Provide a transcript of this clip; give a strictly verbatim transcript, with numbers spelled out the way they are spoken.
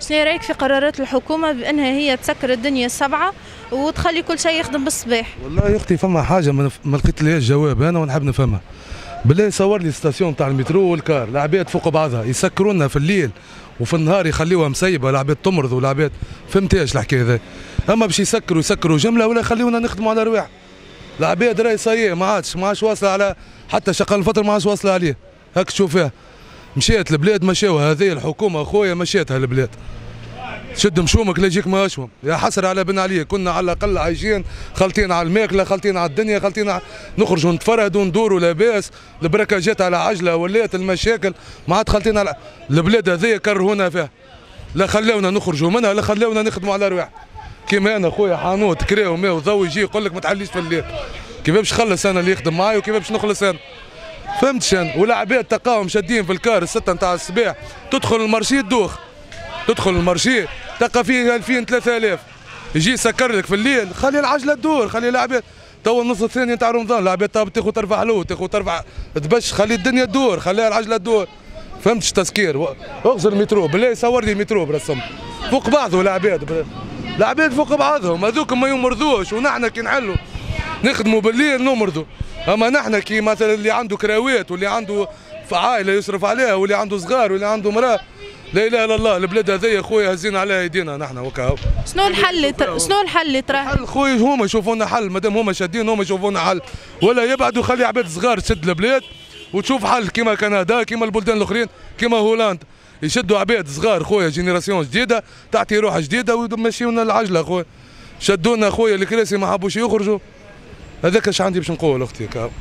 شنو رايك في قرارات الحكومه بانها هي تسكر الدنيا السبعه وتخلي كل شيء يخدم بالصباح؟ والله يا اختي فما حاجه ما لقيت لهاش جواب انا ونحب نفهمها. بالله صور لي ستاسيون تاع المترو والكار، العباد فوق بعضها يسكرونا في الليل وفي النهار يخليوها مسيبه، العباد تمرض والعباد فهمتاش الحكايه هذا. اما باش يسكروا يسكروا جمله ولا يخليونا نخدموا على رواح. العباد راهي صايي ما عادش ما عادش واصله على حتى شغال الفطر ما عادش واصله عليه. هاك تشوف فيها مشيت البلاد مشاوها، هذه الحكومه خويا مشيتها البلاد. شد مشومك لا يجيك ما اشوم، يا حسر على بن علي، كنا على الاقل عايشين خالطين على الماكله، خالطين على الدنيا، خالطين على... نخرجوا نتفرهدوا ندوروا لاباس، البركه جات على عجله ولات المشاكل، ما عاد خالطين على البلاد هذيا كرهونا فيها. لا خلاونا نخرجوا منها لا خلاونا نخدموا على رواح. كيما انا خويا حانوت كرا وماء وضوء يجي يقول لك ما تحليش في الليل. كيف باش نخلص انا اللي يخدم معايا وكيف باش نخلص انا؟ فهمتش انا؟ والعباد تلقاهم شادين في الكار الستة نتاع الصباح، تدخل المارشي تدوخ. تدخل المارشي تلقى فيه ألفين ثلاثة آلاف، يجي يسكر لك في الليل، خلي العجله تدور، خلي العباد تو النص الثاني نتاع رمضان العباد تاخذ ترفع حلو تاخذ ترفع تبش، خلي الدنيا تدور، خليها العجله تدور. فهمتش تسكير؟ اغزر المترو بالله صور لي المترو برسم فوق بعضه العباد، العباد فوق بعضهم، هذوك ما يمرضوش ونحن كي نحلوا نخدموا بالليل نمرضوا. اما نحن كي مثلا اللي عنده كراوات واللي عنده عائله يصرف عليها واللي عنده صغار واللي عنده مراه، لا اله الا الله البلاد هذيا خويا هزين عليها يدينا نحن وكا. شنو الحل تر... شنو الحل اللي تراه؟ الحل خويا هما يشوفونا حل، مادام هما شادين هما يشوفونا حل، ولا يبعدوا خلي عباد صغار تشد البلاد وتشوف حل كيما كندا كيما البلدان الاخرين كيما هولندا، يشدوا عباد صغار خويا جينيراسيون جديده تعطي روح جديده ويمشيونا العجله خويا. شدونا خويا الكراسي ما حبوش يخرجوا. هذاك اش عندي باش نقول اختي.